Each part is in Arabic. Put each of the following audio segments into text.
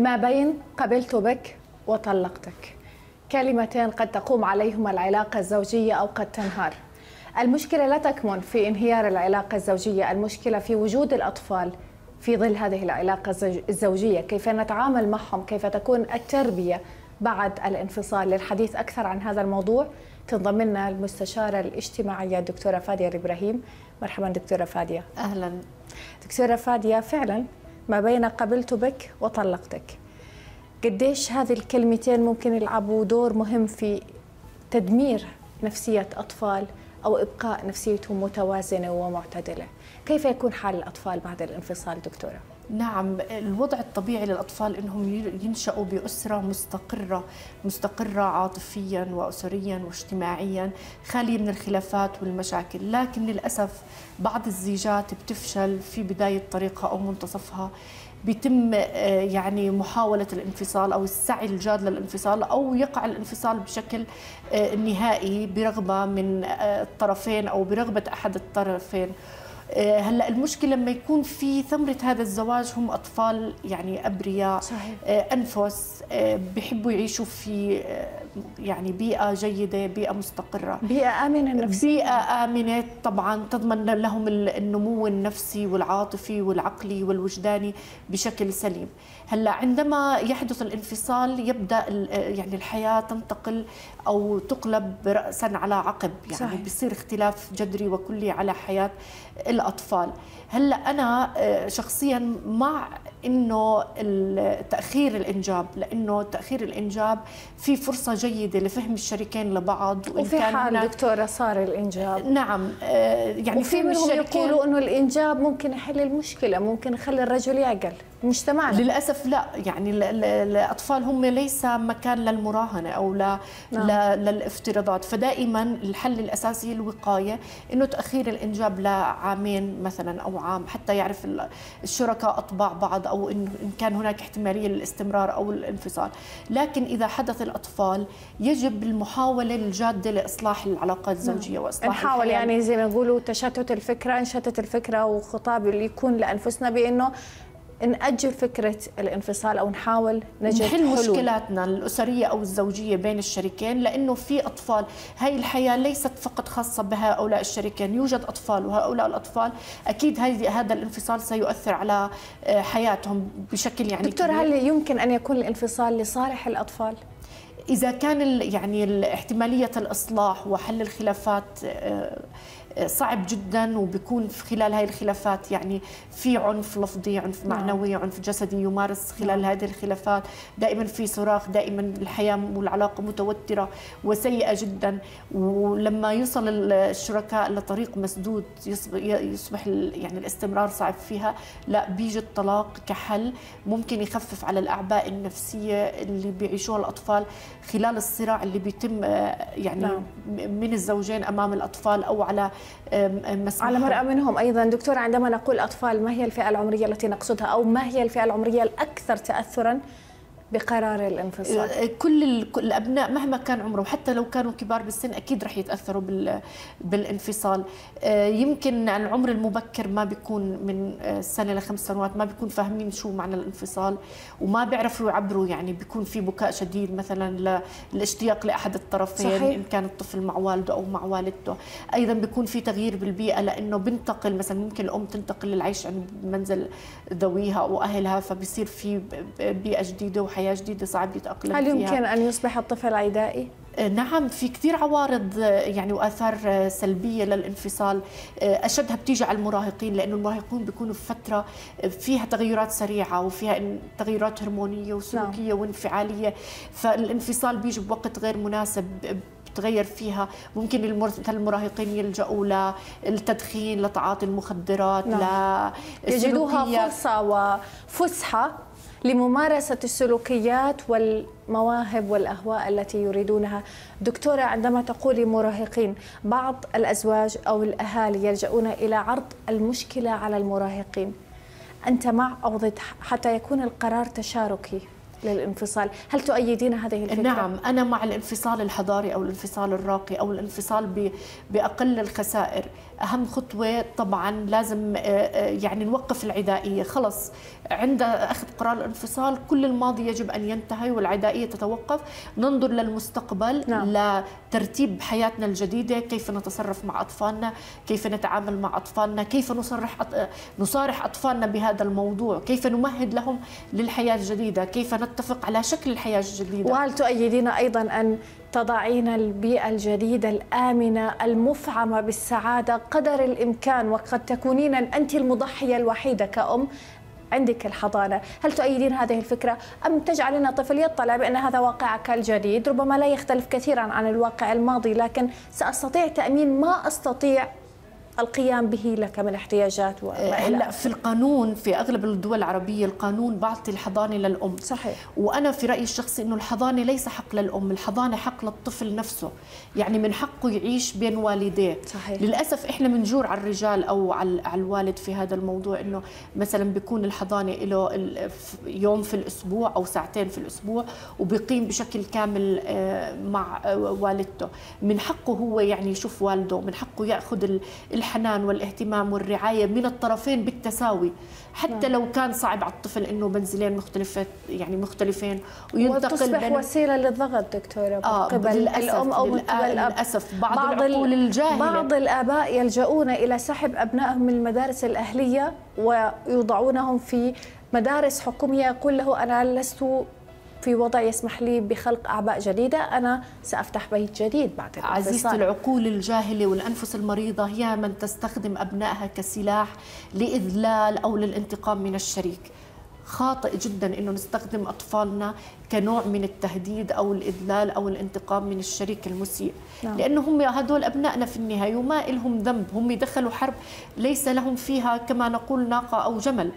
ما بين قبلت بك وطلقتك، كلمتين قد تقوم عليهما العلاقة الزوجية أو قد تنهار. المشكلة لا تكمن في انهيار العلاقة الزوجية، المشكلة في وجود الأطفال في ظل هذه العلاقة الزوجية، كيف نتعامل معهم، كيف تكون التربية بعد الانفصال. للحديث أكثر عن هذا الموضوع تنضم لنا المستشارة الاجتماعية الدكتورة فادية الإبراهيم. مرحبا دكتورة فادية. أهلا دكتورة فادية، فعلا ما بين قبلت بك وطلقتك، قديش هذه الكلمتين ممكن يلعبوا دور مهم في تدمير نفسية أطفال أو إبقاء نفسيتهم متوازنة ومعتدلة؟ كيف يكون حال الأطفال بعد الانفصال دكتورة؟ نعم، الوضع الطبيعي للأطفال إنهم ينشأوا بأسرة مستقرة عاطفيا وأسريا واجتماعيا، خالية من الخلافات والمشاكل. لكن للأسف بعض الزيجات بتفشل في بداية طريقها أو منتصفها، بيتم يعني محاولة الانفصال أو السعي الجاد للانفصال، أو يقع الانفصال بشكل نهائي برغبة من الطرفين أو برغبة أحد الطرفين. هلا المشكله لما يكون في ثمره هذا الزواج هم اطفال يعني ابرياء، صحيح. انفس، بيحبوا يعيشوا في يعني بيئه جيده، بيئه مستقره، بيئه امنه نفسيا، بيئه امنه طبعا تضمن لهم النمو النفسي والعاطفي والعقلي والوجداني بشكل سليم. هلا عندما يحدث الانفصال يبدا يعني الحياه تنتقل او تقلب راسا على عقب، يعني صحيح. بيصير اختلاف جذري وكلي على حياه الأطفال. هلا أنا شخصيا مع إنه تأخير الإنجاب، لأنه تأخير الإنجاب في فرصة جيدة لفهم الشريكين لبعض. وفي حال دكتورة صار الإنجاب، نعم، يعني وفي منهم يقولوا إنه الإنجاب ممكن يحل المشكلة، ممكن يخلي الرجل يعقل. مجتمعنا للأسف لا، يعني الأطفال هم ليس مكان للمراهنة أو للافتراضات، فدائما الحل الأساسي الوقاية، إنه تأخير الإنجاب لعامين مثلا أو عام، حتى يعرف الشركاء أطباع بعض، أو إن كان هناك احتمالية للاستمرار أو الانفصال. لكن إذا حدث الأطفال يجب المحاولة الجادة لإصلاح العلاقات الزوجية وإصلاح نحاول يعني زي ما يقولوا تشتت الفكرة، نشتت الفكرة، وخطاب اللي يكون لأنفسنا بأنه نأجل فكرة الانفصال أو نحاول نجد نحل مشكلاتنا الأسرية أو الزوجية بين الشريكين، لأنه في أطفال، هاي الحياة ليست فقط خاصة بهؤلاء الشريكين، يوجد أطفال، وهؤلاء الأطفال أكيد هذا الانفصال سيؤثر على حياتهم بشكل يعني دكتور كبير. هل يمكن أن يكون الانفصال لصالح الأطفال؟ إذا كان يعني احتمالية الإصلاح وحل الخلافات صعب جدا، وبيكون في خلال هاي الخلافات يعني في عنف لفظي، عنف معنوي، عنف جسدي يمارس خلال هذه الخلافات، دائما في صراخ، دائما الحياة والعلاقة متوترة وسيئة جدا. ولما يوصل الشركاء لطريق مسدود يصبح يعني الاستمرار صعب فيها، لا، بيجي الطلاق كحل ممكن يخفف على الأعباء النفسية اللي بيعيشوها الأطفال خلال الصراع اللي بيتم يعني من الزوجين أمام الأطفال أو على مرأى منهم. أيضا دكتور، عندما نقول أطفال، ما هي الفئة العمرية التي نقصدها، أو ما هي الفئة العمرية الأكثر تأثرا بقرار الانفصال؟ كل الأبناء مهما كان عمرهم، حتى لو كانوا كبار بالسن أكيد رح يتأثروا بالانفصال. يمكن العمر المبكر ما بيكون من سنة ل5 سنوات ما بيكون فاهمين شو معنى الانفصال، وما بيعرفوا يعبروا، يعني بيكون في بكاء شديد مثلا للاشتياق لأحد الطرفين، صحيح. إن كان الطفل مع والده أو مع والدته. أيضا بيكون في تغيير بالبيئة، لأنه بنتقل مثلا، ممكن الأم تنتقل للعيش عند منزل ذويها أو أهلها، فبصير في بيئة جديدة وحياة جديدة صعب يتأقلم فيها. هل يمكن أن يصبح الطفل عدائي؟ نعم، في كثير عوارض يعني وآثار سلبية للانفصال، أشدها بتيجي على المراهقين، لأنه المراهقون بيكونوا في فترة فيها تغيرات سريعة وفيها تغيرات هرمونية وسلوكية وانفعالية، فالانفصال بيجي بوقت غير مناسب بتغير فيها. ممكن المراهقين يلجأوا للتدخين، لتعاطي المخدرات، يجدوها فرصة وفسحة لممارسة السلوكيات والمواهب والأهواء التي يريدونها. دكتورة، عندما تقولي مراهقين، بعض الأزواج أو الأهالي يلجؤون إلى عرض المشكلة على المراهقين، أنت مع أو ضد حتى يكون القرار تشاركي للانفصال؟ هل تؤيدين هذه الفكرة؟ نعم، أنا مع الانفصال الحضاري أو الانفصال الراقي أو الانفصال بأقل الخسائر. أهم خطوة طبعا لازم يعني نوقف العدائية. خلص عند أخذ قرار الانفصال كل الماضي يجب أن ينتهي والعدائية تتوقف. ننظر للمستقبل، لترتيب حياتنا الجديدة، كيف نتصرف مع أطفالنا، كيف نتعامل مع أطفالنا، كيف نصارح أطفالنا بهذا الموضوع، كيف نمهد لهم للحياة الجديدة، كيف نتفق على شكل الحياة الجديدة. وهل تؤيدين أيضا أن تضعين البيئة الجديدة الآمنة المفعمة بالسعادة قدر الإمكان، وقد تكونين أنت المضحية الوحيدة كأم عندك الحضانة؟ هل تؤيدين هذه الفكرة أم تجعلين الطفل يطلع بأن هذا واقعك الجديد ربما لا يختلف كثيرا عن الواقع الماضي، لكن سأستطيع تأمين ما أستطيع القيام به لك من احتياجات هلا في القانون في اغلب الدول العربيه القانون بعطي الحضانه للام. صحيح. وانا في رايي الشخصي انه الحضانه ليس حق للام، الحضانه حق للطفل نفسه، يعني من حقه يعيش بين والديه. صحيح. للاسف احنا بنجور على الرجال او على الوالد في هذا الموضوع، انه مثلا بيكون الحضانه له يوم في الاسبوع او ساعتين في الاسبوع وبيقيم بشكل كامل مع والدته. من حقه هو يعني يشوف والده، من حقه ياخذ الحنان والاهتمام والرعاية من الطرفين بالتساوي، حتى لو كان صعب على الطفل انه منزلين مختلفين وينتقل وتصبح وسيلة للضغط دكتورة قبل الأم أو قبل الأب. للأسف بعض العقول الجاهلة، بعض الآباء يلجؤون إلى سحب أبنائهم من المدارس الأهلية ويوضعونهم في مدارس حكومية، يقول له أنا لست في وضع يسمح لي بخلق أعباء جديدة، أنا سأفتح بيت جديد بعد الانفصال. عزيزتي، العقول الجاهلة والأنفس المريضة هي من تستخدم أبنائها كسلاح لإذلال أو للانتقام من الشريك. خاطئ جدا انه نستخدم اطفالنا كنوع من التهديد او الاذلال او الانتقام من الشريك المسيء. لانه هم هدول ابنائنا في النهايه وما لهم ذنب، هم دخلوا حرب ليس لهم فيها كما نقول ناقه او جمل.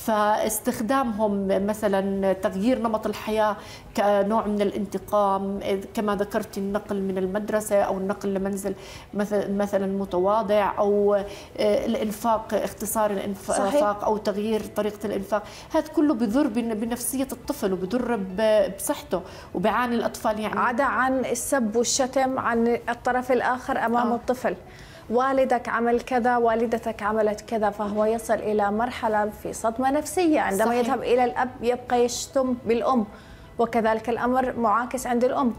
فاستخدامهم مثلا تغيير نمط الحياه كنوع من الانتقام، كما ذكرت النقل من المدرسه او النقل لمنزل مثلا متواضع، او الانفاق، اختصار الانفاق. صحيح. او تغيير طريقه الانفاق، هذا كله بضر بنفسيه الطفل وبضر بصحته، وبيعاني الاطفال يعني عدا عن السب والشتم عن الطرف الاخر امام الطفل. والدك عمل كذا، والدتك عملت كذا، فهو يصل الى مرحله في صدمه نفسيه عندما صحيح. يذهب الى الاب يبقى يشتم بالام، وكذلك الامر معاكس عند الام.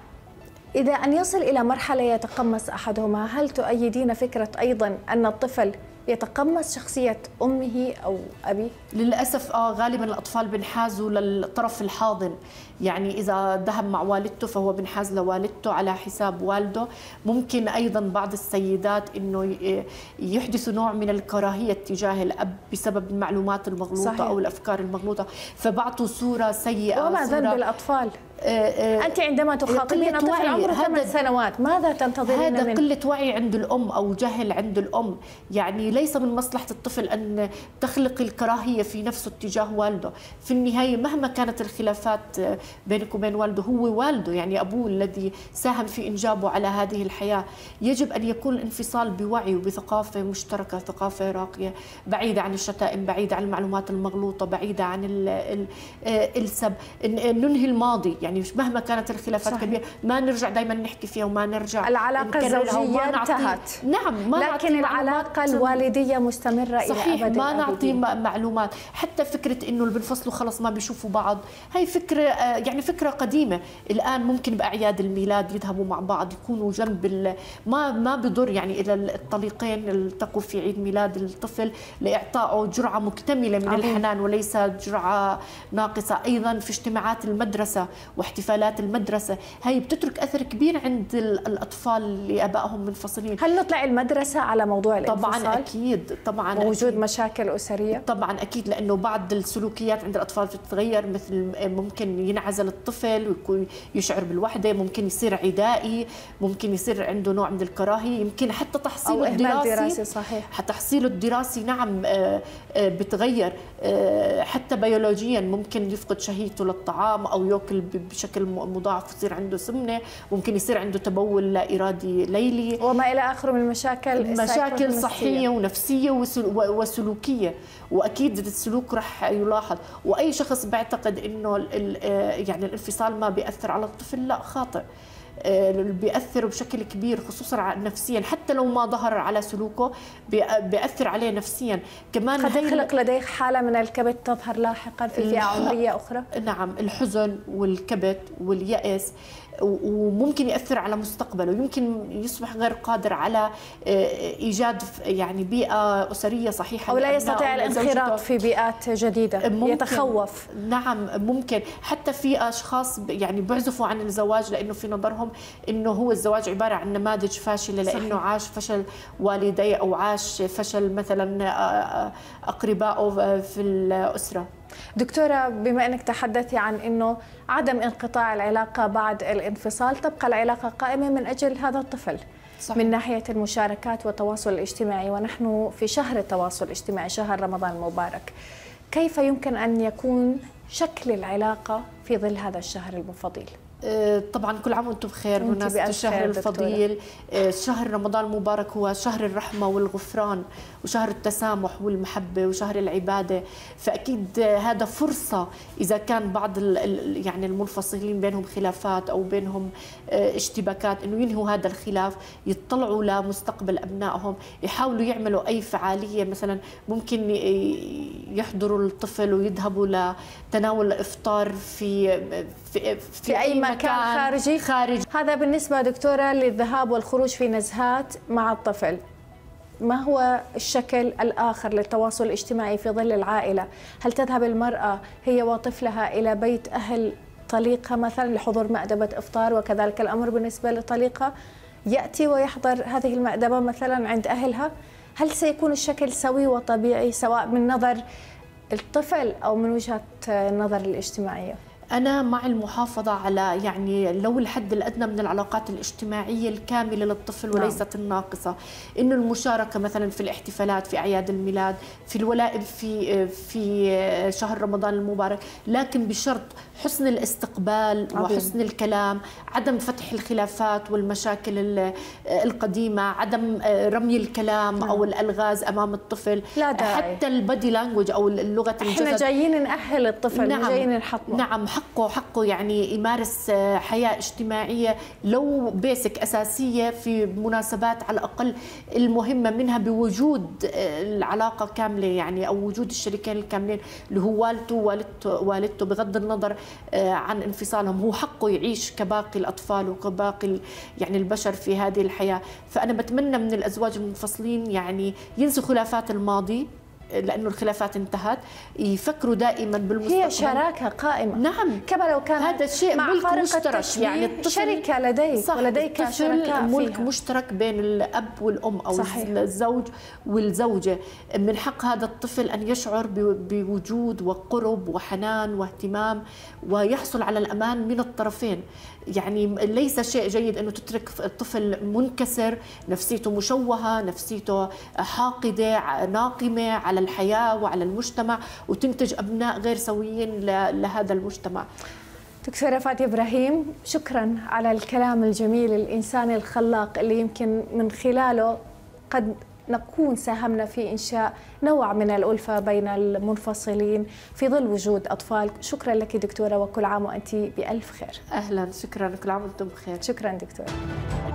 اذا ان يصل الى مرحله يتقمص احدهما، هل تؤيدين فكره ايضا ان الطفل يتقمص شخصية أمه أو أبيه؟ للأسف غالبا الأطفال بنحازوا للطرف الحاضن، يعني إذا ذهب مع والدته فهو بنحاز لوالدته على حساب والده. ممكن أيضا بعض السيدات إنه يحدثوا نوع من الكراهية تجاه الأب بسبب المعلومات المغلوطة. صحيح. أو الأفكار المغلوطة، فبعطوا صورة سيئة. وما ذنب الأطفال؟ أنت عندما تخاطبين طفل عمره 8 سنوات ماذا تنتظرين منه؟ هذا قلة وعي عند الأم أو جهل عند الأم. يعني ليس من مصلحة الطفل أن تخلق الكراهية في نفسه تجاه والده. في النهاية مهما كانت الخلافات بينك وبين والده، هو والده يعني أبوه الذي ساهم في إنجابه على هذه الحياة. يجب أن يكون الانفصال بوعي وبثقافة مشتركة، ثقافة راقية، بعيدة عن الشتائم، بعيدة عن المعلومات المغلوطة، بعيدة عن السب. ننهي الماضي، يعني مهما كانت الخلافات كبيرة ما نرجع دائما نحكي فيها وما نرجع. العلاقة الزوجية انتهت، نعم، ما لكن العلاقة الوالدية مستمرة. صحيح. إلى أبد ما نعطي معلومات. حتى فكرة إنه اللي بنفصلوا خلص ما بيشوفوا بعض، هي فكرة يعني فكرة قديمة. الآن ممكن بأعياد الميلاد يذهبوا مع بعض، يكونوا جنب ما بضر يعني إلى الطليقين التقوا في عيد ميلاد الطفل لإعطائه جرعة مكتملة من الحنان وليس جرعة ناقصة. أيضا في اجتماعات المدرسة واحتفالات المدرسة، هي بتترك أثر كبير عند الأطفال اللي آبائهم منفصلين. هل نطلع المدرسة على موضوع الانفصال؟ طبعا أكيد، طبعا وجود مشاكل أسرية؟ طبعا أكيد، لأنه بعض السلوكيات عند الأطفال بتتغير، مثل ممكن ينعزل الطفل ويكون يشعر بالوحدة، ممكن يصير عدائي، ممكن يصير عنده نوع من الكراهية، يمكن حتى تحصيله الدراسي. صحيح. تحصيله الدراسي نعم بتغير. حتى بيولوجيا ممكن يفقد شهيته للطعام أو يأكل بشكل مضاعف، يصير عنده سمنة، ممكن يصير عنده تبول لا إرادي ليلي وما إلى آخره من مشاكل صحية ونفسية وسلوكية. وأكيد السلوك رح يلاحظ. وأي شخص بيعتقد إنه يعني الانفصال ما بيأثر على الطفل، لا، خاطئ. بيأثر بشكل كبير خصوصا نفسيا، حتى لو ما ظهر على سلوكه بيأثر عليه نفسيا كمان. قد تخلق لديه حالة من الكبت تظهر لاحقا في فئة عمرية أخرى. نعم، الحزن والكبت واليأس، وممكن يأثر على مستقبله، يمكن يصبح غير قادر على إيجاد يعني بيئة أسرية صحيحة، أو لا يستطيع الانخراط في بيئات جديدة، يتخوف. نعم ممكن. حتى في أشخاص يعني بيعزفوا عن الزواج لأنه في نظرهم إنه هو الزواج عبارة عن نماذج فاشلة، لأنه عاش فشل والديه أو عاش فشل مثلا أقربائه في الأسرة. دكتورة، بما أنك تحدثتي عن أنه عدم انقطاع العلاقة بعد الانفصال، تبقى العلاقة قائمة من أجل هذا الطفل. صحيح. من ناحية المشاركات والتواصل الاجتماعي، ونحن في شهر التواصل الاجتماعي، شهر رمضان المبارك، كيف يمكن أن يكون شكل العلاقة في ظل هذا الشهر المفضل؟ طبعا كل عام وانتم بخير بمناسبة الشهر الفضيل. شهر رمضان المبارك هو شهر الرحمة والغفران وشهر التسامح والمحبة وشهر العبادة، فأكيد هذا فرصة إذا كان بعض يعني المنفصلين بينهم خلافات أو بينهم اشتباكات إنه ينهوا هذا الخلاف، يطلعوا لمستقبل أبنائهم، يحاولوا يعملوا أي فعالية، مثلا ممكن يحضروا الطفل ويذهبوا لتناول الإفطار في أي مكان خارجي. هذا بالنسبة دكتورة للذهاب والخروج في نزهات مع الطفل. ما هو الشكل الآخر للتواصل الاجتماعي في ظل العائلة؟ هل تذهب المرأة هي وطفلها إلى بيت أهل طليقها مثلا لحضور مأدبة إفطار، وكذلك الأمر بالنسبة لطليقها يأتي ويحضر هذه المأدبة مثلا عند أهلها؟ هل سيكون الشكل سوي وطبيعي سواء من نظر الطفل أو من وجهة النظر الاجتماعية؟ أنا مع المحافظة على يعني لو الحد الأدنى من العلاقات الاجتماعية الكاملة للطفل وليست الناقصة، إنه المشاركة مثلا في الاحتفالات، في أعياد الميلاد، في الولائم في شهر رمضان المبارك، لكن بشرط حسن الاستقبال وحسن الكلام، عدم فتح الخلافات والمشاكل القديمة، عدم رمي الكلام أو الألغاز أمام الطفل، لا داعي. حتى البادي لانجوج أو اللغة الجسد. احنا جايين نأهل الطفل، مش جايين نحطمه. نعم، حقه يعني يمارس حياة اجتماعية لو بيسك أساسية في مناسبات على الأقل المهمة منها، بوجود العلاقة كاملة يعني أو وجود الشريكين الكاملين اللي هو والدته بغض النظر عن انفصالهم. هو حقه يعيش كباقي الأطفال وكباقي يعني البشر في هذه الحياة. فأنا بتمنى من الأزواج المنفصلين يعني ينسوا خلافات الماضي، لأنه الخلافات انتهت، يفكروا دائما بالمستقبل. هي شراكة قائمة. نعم، كما لو كان هذا الشيء ملك مشترك، يعني الطفل شركة لديك ولديك شركاء ملك فيها. مشترك بين الأب والأم أو صحيح. الزوج والزوجة. من حق هذا الطفل أن يشعر بوجود وقرب وحنان واهتمام ويحصل على الأمان من الطرفين. يعني ليس شيء جيد أنه تترك الطفل منكسر، نفسيته مشوهة، نفسيته حاقدة ناقمة على الحياة وعلى المجتمع، وتنتج أبناء غير سويين لهذا المجتمع. دكتورة فادية إبراهيم، شكرا على الكلام الجميل الإنساني الخلاق اللي يمكن من خلاله قد نكون ساهمنا في إنشاء نوع من الألفة بين المنفصلين في ظل وجود أطفال. شكرا لك دكتورة، وكل عام وأنت بألف خير. أهلا، شكرا، كل عام وأنتم بخير. شكرا دكتورة.